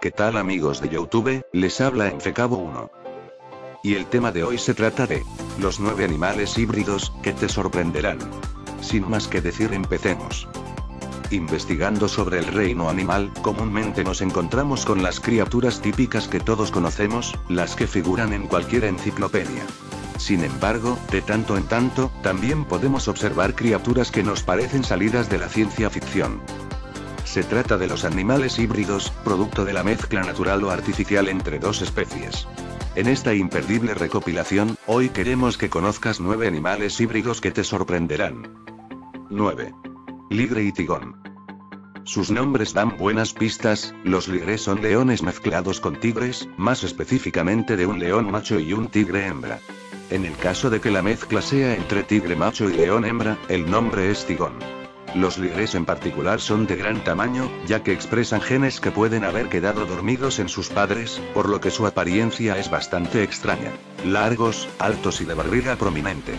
¿Qué tal amigos de YouTube? Les habla Enfecabo1. Y el tema de hoy se trata de los 9 animales híbridos que te sorprenderán. Sin más que decir, empecemos. Investigando sobre el reino animal, comúnmente nos encontramos con las criaturas típicas que todos conocemos, las que figuran en cualquier enciclopedia. Sin embargo, de tanto en tanto, también podemos observar criaturas que nos parecen salidas de la ciencia ficción. Se trata de los animales híbridos, producto de la mezcla natural o artificial entre dos especies. En esta imperdible recopilación, hoy queremos que conozcas 9 animales híbridos que te sorprenderán. 9. Ligre y tigón. Sus nombres dan buenas pistas. Los ligres son leones mezclados con tigres, más específicamente de un león macho y un tigre hembra. En el caso de que la mezcla sea entre tigre macho y león hembra, el nombre es tigón. Los ligres en particular son de gran tamaño, ya que expresan genes que pueden haber quedado dormidos en sus padres, por lo que su apariencia es bastante extraña. Largos, altos y de barriga prominente.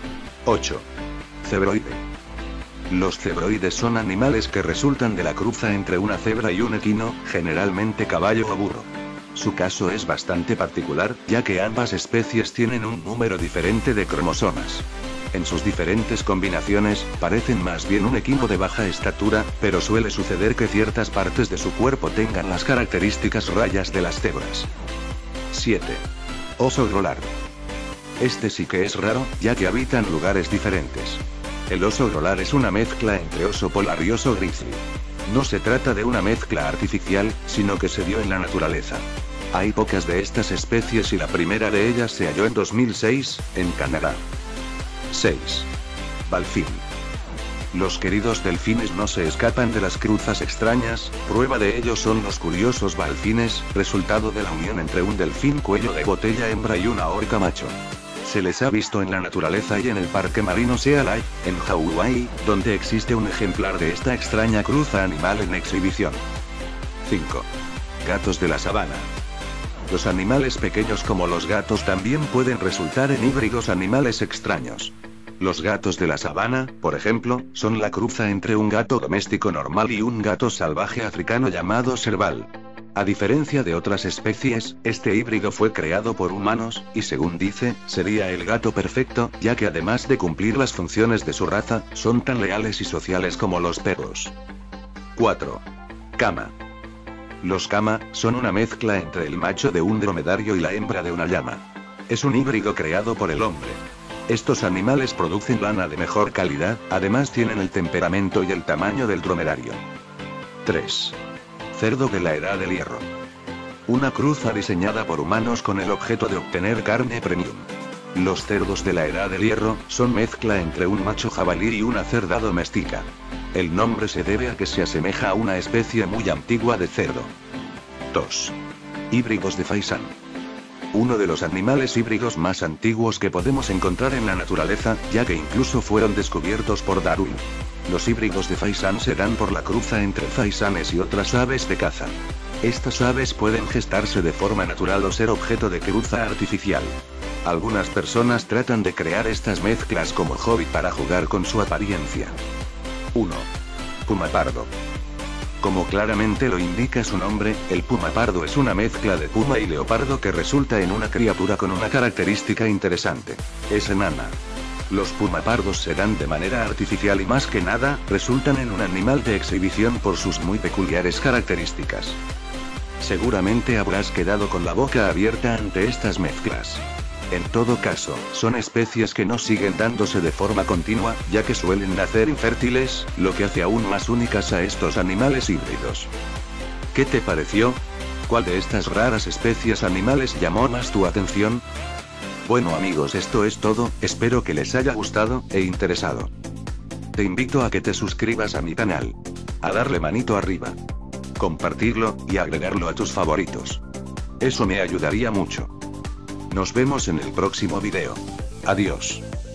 8. Cebroide. Los cebroides son animales que resultan de la cruza entre una cebra y un equino, generalmente caballo o burro. Su caso es bastante particular, ya que ambas especies tienen un número diferente de cromosomas. En sus diferentes combinaciones, parecen más bien un equino de baja estatura, pero suele suceder que ciertas partes de su cuerpo tengan las características rayas de las cebras. 7. Oso grolar. Este sí que es raro, ya que habita en lugares diferentes. El oso grolar es una mezcla entre oso polar y oso grizzly. No se trata de una mezcla artificial, sino que se dio en la naturaleza. Hay pocas de estas especies y la primera de ellas se halló en 2006, en Canadá. 6. Balfín. Los queridos delfines no se escapan de las cruzas extrañas, prueba de ello son los curiosos balfines, resultado de la unión entre un delfín cuello de botella hembra y una orca macho. Se les ha visto en la naturaleza y en el Parque Marino Sea Life, en Hawái, donde existe un ejemplar de esta extraña cruza animal en exhibición. 5. Gatos de la sabana. Los animales pequeños como los gatos también pueden resultar en híbridos animales extraños. Los gatos de la sabana, por ejemplo, son la cruza entre un gato doméstico normal y un gato salvaje africano llamado serval. A diferencia de otras especies, este híbrido fue creado por humanos, y según dice, sería el gato perfecto, ya que además de cumplir las funciones de su raza, son tan leales y sociales como los perros. 4. Cama. Los cama son una mezcla entre el macho de un dromedario y la hembra de una llama. Es un híbrido creado por el hombre. Estos animales producen lana de mejor calidad, además tienen el temperamento y el tamaño del dromedario. 3. Cerdo de la Edad del Hierro. Una cruza diseñada por humanos con el objeto de obtener carne premium. Los cerdos de la Edad del Hierro son mezcla entre un macho jabalí y una cerda doméstica. El nombre se debe a que se asemeja a una especie muy antigua de cerdo. 2. Híbridos de faisán. Uno de los animales híbridos más antiguos que podemos encontrar en la naturaleza, ya que incluso fueron descubiertos por Darwin. Los híbridos de faisán se dan por la cruza entre faisanes y otras aves de caza. Estas aves pueden gestarse de forma natural o ser objeto de cruza artificial. Algunas personas tratan de crear estas mezclas como hobby para jugar con su apariencia. 1. Puma pardo. Como claramente lo indica su nombre, el puma pardo es una mezcla de puma y leopardo que resulta en una criatura con una característica interesante. Es enana. Los pumapardos se dan de manera artificial y más que nada, resultan en un animal de exhibición por sus muy peculiares características. Seguramente habrás quedado con la boca abierta ante estas mezclas. En todo caso, son especies que no siguen dándose de forma continua, ya que suelen nacer infértiles, lo que hace aún más únicas a estos animales híbridos. ¿Qué te pareció? ¿Cuál de estas raras especies animales llamó más tu atención? Bueno amigos, esto es todo, espero que les haya gustado, e interesado. Te invito a que te suscribas a mi canal. A darle manito arriba. Compartirlo, y agregarlo a tus favoritos. Eso me ayudaría mucho. Nos vemos en el próximo video. Adiós.